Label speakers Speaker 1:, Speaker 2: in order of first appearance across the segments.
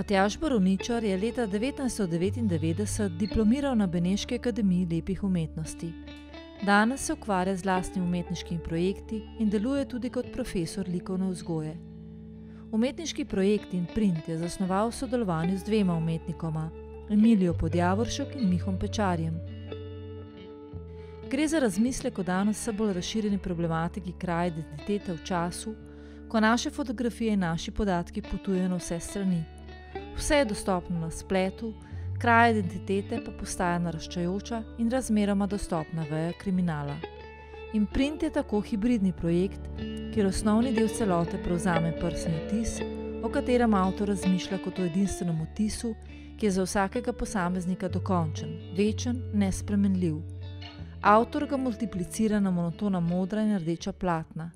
Speaker 1: Matjaž Borovničar je leta 1999 diplomiral na Beneški akademiji lepih umetnosti. Danes se ukvarja z lastnimi umetniškimi projekti in deluje tudi kot profesor likovne vzgoje. Umetniški projekt Imprint je zasnoval v sodelovanju z dvema umetnikoma, Emilijo Podjavoršek in Mihom Pečarjem. Gre za razmislek o danes vse bolj razširjeni problematiki kraja identitete v času, ko naše fotografije in naši podatki potujejo na vse strani. Vse je dostopno na spletu, kraj identitete pa postaja naraščajoča in razmeroma dostopna veja kriminala. Imprint je tako hibridni projekt, kjer osnovni del celote prevzame prstni odtis, o katerem avtor razmišlja kot o edinstvenem odtisu, ki je za vsakega posameznika dokončen, večen, nespremenljiv. Avtor ga multiplicira na monotona modra in rdeča platna.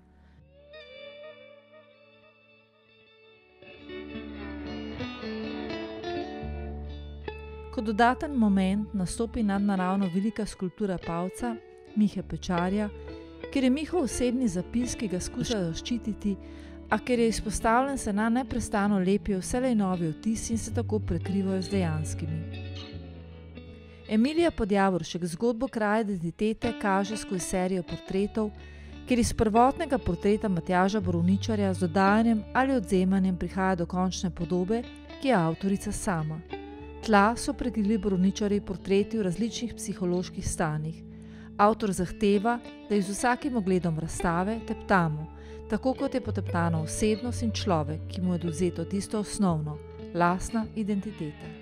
Speaker 1: Kot dodaten moment nastopi nadnaravno velika skulptura Pavca, Mihe Pečarja, ker je Mihov osebni zapis, ki ga skuša zaščititi, a ker je izpostavljen, se na neprestano lepijo vselej novi odtisi in se tako prekrivajo z dejanskimi. Emilija Podjavoršek zgodbo kraja identitete kaže skozi serijo portretov, kjer iz prvotnega portreta Matjaža Borovničarja z dodajanjem ali odvzemanjem prihaja do končne podobe, ki je avtorica sama. Tla so prekrili Borovničarjevi portreti v različnih psiholoških stanjih. Avtor zahteva, da z vsakim ogledom razstave teptamo, tako kot je poteptana osebnost in človek, ki mu je odvzeto tisto osnovno, lastna identiteta.